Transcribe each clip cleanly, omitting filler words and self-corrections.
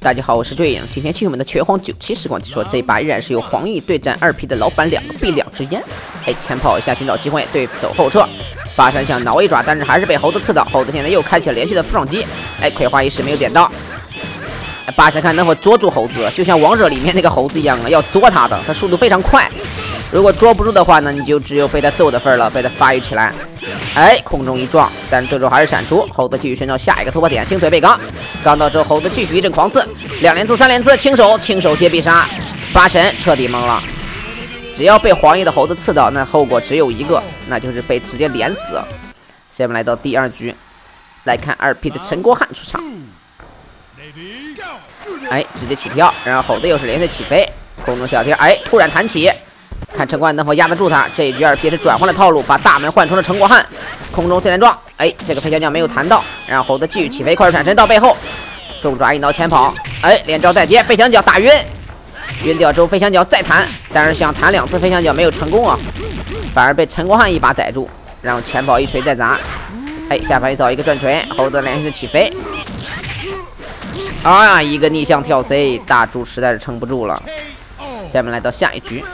大家好，我是坠影。今天进入我们的拳皇97时光机说，这一把依然是由黄奕对战2P 的老板2个臂2只烟。前跑一下寻找机会，对走后撤。巴山想挠一爪，但是还是被猴子刺到。猴子现在又开启了连续的负撞击。葵花一时没有点到。巴山看能否捉住猴子，就像王者里面那个猴子一样啊，要捉他的，他速度非常快。如果捉不住的话呢，你就只有被他揍的份了，被他发育起来。空中一撞，但是最终还是闪出。猴子继续寻找下一个突破点，轻腿被刚，刚到之后猴子继续一阵狂刺，2连刺3连刺，轻手接必杀，巴神彻底懵了。只要被黄奕的猴子刺到，那后果只有一个，那就是被直接连死。下面来到第2局，来看2P 的陈国汉出场。直接起跳，然后猴子又是连续起飞，空中小跳，突然弹起。看陈国汉能否压得住他。这一局2P 是转换了套路，把大门换成了陈国汉。空中3连撞，这个飞翔脚没有弹到，然后猴子继续起飞，快速闪身到背后，重爪一挠前跑，连招再接，飞翔脚打晕，晕掉之后飞翔脚再弹，但是想弹2次飞翔脚没有成功啊，反而被陈国汉一把逮住，然后前跑一锤再砸，下盘一扫一个转锤，猴子连续起飞，一个逆向跳 C， 大柱实在是撑不住了。下面来到下一局。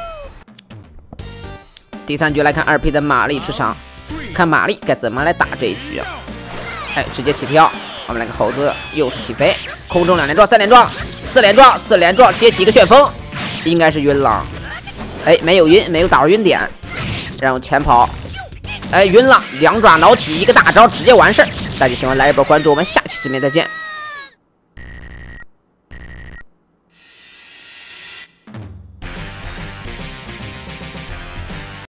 第3局来看2P 的玛丽出场，看玛丽该怎么来打这一局啊？直接起跳，我们来看猴子又是起飞，空中2连撞、3连撞、4连撞，接起一个旋风，应该是晕了，没有晕，没有打到晕点，然后前跑，晕了，2爪挠起一个大招，直接完事儿。大家喜欢来一波，关注我们下期视频再见。